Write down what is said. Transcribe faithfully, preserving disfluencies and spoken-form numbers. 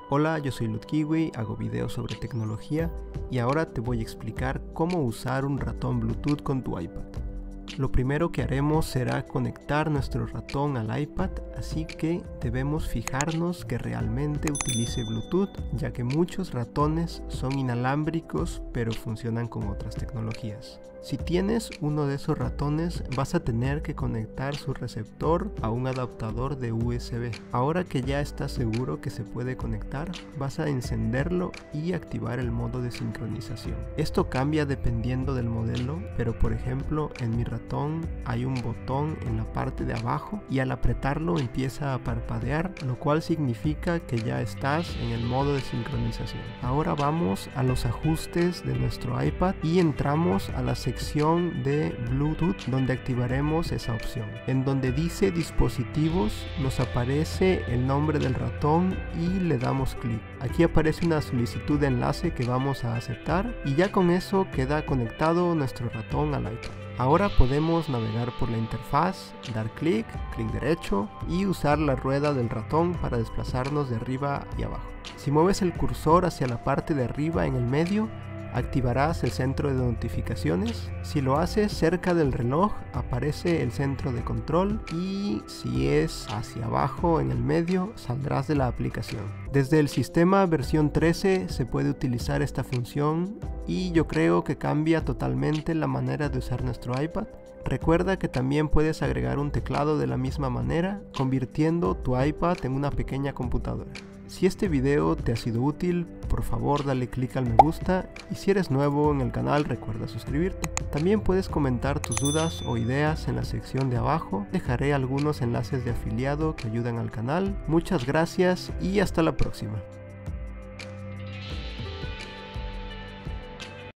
Hola, yo soy Lutkiwi, hago videos sobre tecnología y ahora te voy a explicar cómo usar un ratón Bluetooth con tu iPad. Lo primero que haremos será conectar nuestro ratón al iPad, así que debemos fijarnos que realmente utilice Bluetooth, ya que muchos ratones son inalámbricos pero funcionan con otras tecnologías. Si tienes uno de esos ratones, vas a tener que conectar su receptor a un adaptador de U S B. Ahora que ya estás seguro que se puede conectar, vas a encenderlo y activar el modo de sincronización. Esto cambia dependiendo del modelo, pero por ejemplo en mi ratón hay un botón en la parte de abajo y al apretarlo empieza a parpadear, lo cual significa que ya estás en el modo de sincronización. Ahora vamos a los ajustes de nuestro iPad y entramos a la sección de Bluetooth, donde activaremos esa opción. En donde dice dispositivos nos aparece el nombre del ratón y le damos clic. Aquí aparece una solicitud de enlace que vamos a aceptar y ya con eso queda conectado nuestro ratón al iPad. Ahora podemos navegar por la interfaz, dar clic, clic derecho y usar la rueda del ratón para desplazarnos de arriba y abajo. Si mueves el cursor hacia la parte de arriba en el medio, activarás el centro de notificaciones. Si lo haces cerca del reloj, aparece el centro de control y si es hacia abajo en el medio, saldrás de la aplicación. Desde el sistema versión trece se puede utilizar esta función y yo creo que cambia totalmente la manera de usar nuestro iPad. Recuerda que también puedes agregar un teclado de la misma manera, convirtiendo tu iPad en una pequeña computadora. Si este video te ha sido útil, por favor dale clic al me gusta y si eres nuevo en el canal recuerda suscribirte. También puedes comentar tus dudas o ideas en la sección de abajo, dejaré algunos enlaces de afiliado que ayudan al canal. Muchas gracias y hasta la próxima.